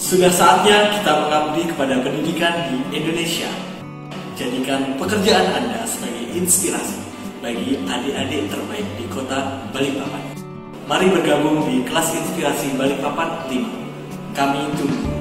Sudah saatnya kita mengabdi kepada pendidikan di Indonesia. Jadikan pekerjaan Anda sebagai inspirasi bagi adik-adik terbaik di kota Balikpapan. Mari bergabung di kelas inspirasi Balikpapan 5. Kami tunggu.